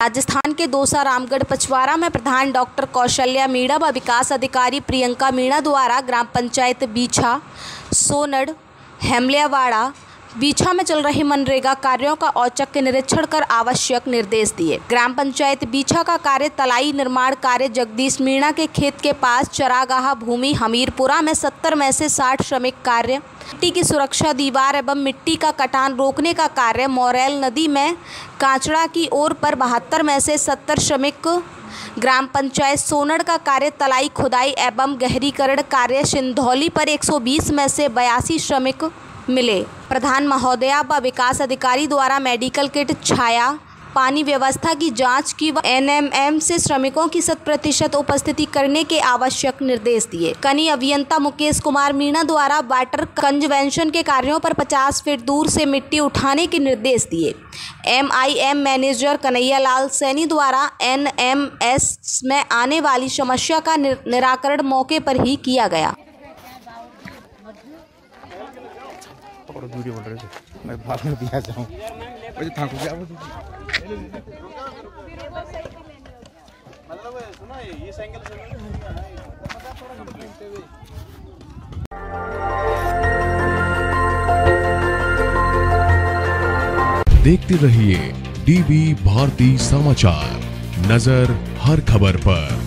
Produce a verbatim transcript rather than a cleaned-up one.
राजस्थान के दौसा रामगढ़ पचवारा में प्रधान डॉक्टर कौशल्या मीणा व विकास अधिकारी प्रियंका मीणा द्वारा ग्राम पंचायत बीछा, सोनड़, हेमलियावाड़ा, बीछा में चल रहे मनरेगा कार्यों का औचक निरीक्षण कर आवश्यक निर्देश दिए। ग्राम पंचायत बीछा का कार्य तलाई निर्माण कार्य जगदीश मीणा के खेत के पास चरागाह भूमि हमीरपुरा में सत्तर में से साठ श्रमिक कार्य, मिट्टी की सुरक्षा दीवार एवं मिट्टी का कटान रोकने का कार्य मोरेल नदी में कांचड़ा की ओर पर बहत्तर में से सत्तर श्रमिक, ग्राम पंचायत सोनड़ का कार्य तलाई खुदाई एवं गहरीकरण कार्य सिंधौली पर एक सौ बीस में से बयासी श्रमिक मिले। प्रधान महोदया व विकास अधिकारी द्वारा मेडिकल किट, छाया, पानी व्यवस्था की जांच की व एन एम एम से श्रमिकों की शत प्रतिशत उपस्थिति करने के आवश्यक निर्देश दिए। कनी अभियंता मुकेश कुमार मीणा द्वारा वाटर कंजवेंशन के कार्यों पर पचास फीट दूर से मिट्टी उठाने के निर्देश दिए। M I M manager Kanhaiya Lal Saini द्वारा एन एम एस में आने वाली समस्या का निराकरण मौके पर ही किया गया। और वीडियो बोल रहे थे मैं भाग में दिया जाऊं मुझे था कुछ अब मतलब सुना ये साइकिल देखते रहिए डीबी भारती समाचार, नजर हर खबर पर।